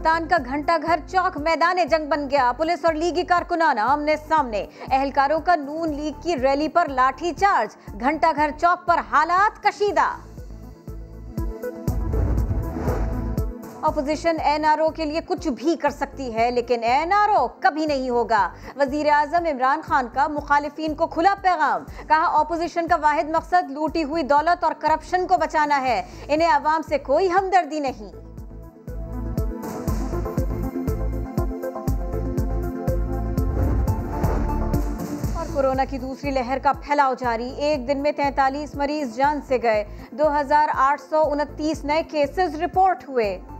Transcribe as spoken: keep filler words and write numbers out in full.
मुल्तान का घंटा घर चौक मैदान जंग बन गया। पुलिस और लीगी कारकुनान आमने सामने। अहलकारों का नून लीग की रैली पर लाठीचार्ज। घंटा घर चौक पर हालात कशीदा। ऑपोजिशन एनआरओ के लिए कुछ भी कर सकती है, लेकिन एनआरओ कभी नहीं होगा। वजीर आजम इमरान खान का मुखालिफिन को खुला पैगाम। कहा, ऑपोजिशन का वाहिद मकसद लूटी हुई दौलत और करप्शन को बचाना है। इन्हें अवाम से कोई हमदर्दी नहीं। कोरोना की दूसरी लहर का फैलाव जारी। एक दिन में तैंतालीस मरीज जान से गए। दो हजार आठ सौ उनतीस नए केसेस रिपोर्ट हुए।